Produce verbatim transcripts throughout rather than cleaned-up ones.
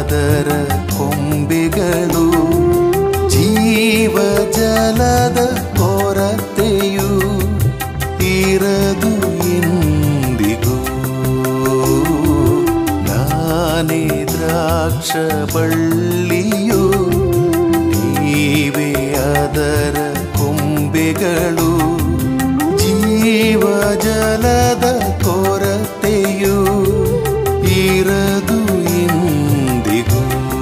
ಅದರ ಕೊಂಬೆಗಳು ಜೀವ ಜಲದ ಕೊರತೆಯು ಇರದು ಎಂದಿಗೂ. ನಾನೇ ದ್ರಾಕ್ಷ ಬಳ್ಳಿಯು ನೀವೇ ಅದರ ಕೊಂಬೆಗಳು ಜೀವ ಜಲದ ಕೊರತೆಯು ಇರದು ಎಂದಿಗೂ.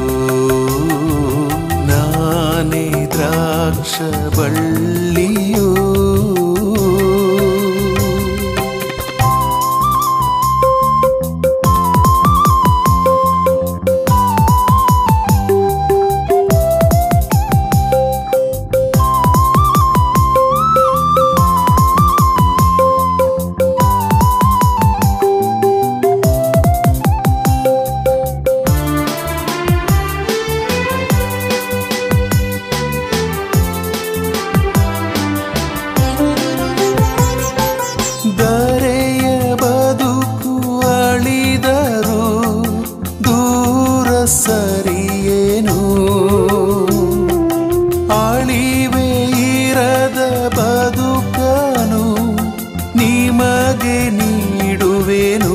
ನಾನೇ ದ್ರಾಕ್ಷ ಬಳ್ಳಿಯು. ದರೆಯ ಬದುಕು ಅಳಿದರು ದೂರ ಸರಿಯೇನು. ಅಳಿವೆ ಇರದ ಬದುಕನು ನಿಮಗೆ ನೀಡುವೆನು.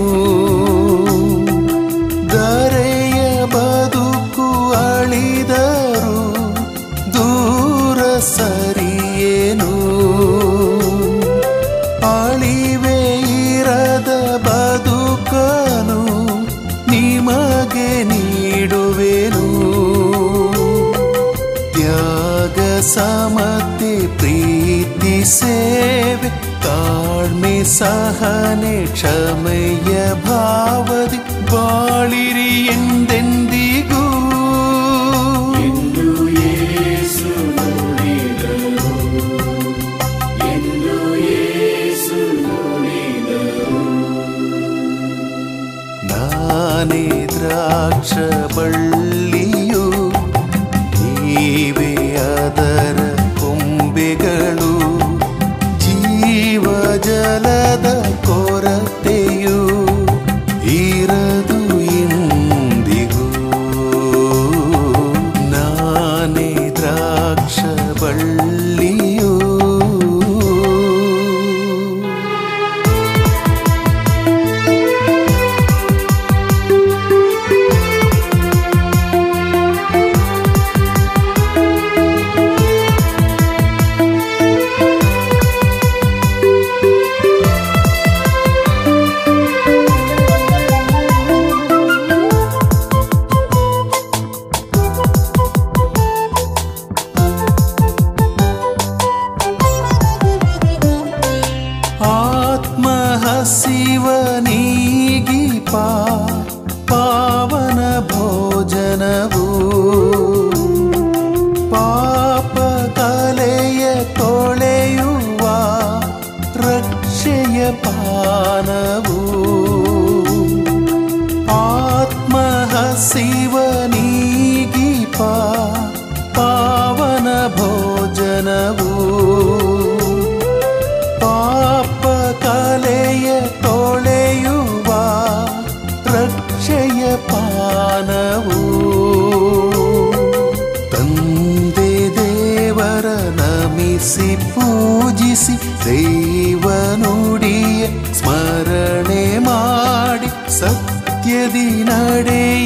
ದರೆಯ ಬದುಕು ಅಳಿದರು ದೂರ ಸರಿಯೇನು. ಅಳಿವೆ ಇರದ ಬದುಕನು ನಿಮಗೆ ನೀಡುವೆನು. ತ್ಯಾಗ ಸಮತೆ ಪ್ರೀತಿ ಸೇವೆ ತಾಳ್ಮೆ ಸಹನೆ ಕ್ಷಮೆಯ ಭಾವದಿ ಬಾಳಿರಿ ಎಂದೆಂದಿಗೂ. ನಾನೇ ದ್ರಾಕ್ಷ ಬಳ್ಳಿಯು ನೀವೇ ಅದರ ಕೊಂಬೆಗಳು ಜೀವ ಜಲದ ಕೊರತೆಯು ಇರದು ಎಂದಿಗೂ. ನಾನೇ ದ್ರಾಕ್ಷ ಬಳ್ಳಿಯು. ಆತ್ಮ ಹಸಿವನಿಗಿ ಪಾ ಪಾವನ ಭೋಜನವು ಪಾಪ ಕಲೆಯ ತೊಳೆಯುವ ರಕ್ಷೆಯ ಪಾನವು. ಆತ್ಮ ಹಸಿವನಿಗಿ ಪಾ ಪಾವನ ಭೋಜನವು ಪಾಪ ಕಲೆಯ ತೊಳೆಯುವ ರಕ್ಷೆಯ ಪಾನವು. ತಂದೆ ದೇವರ ನಮಿಸಿ ಪೂಜಿಸಿ ದೈವ ನುಡಿಯ ಸ್ಮರಣೆ ಮಾಡಿ ಸತ್ಯದಿ ನಡೆಯ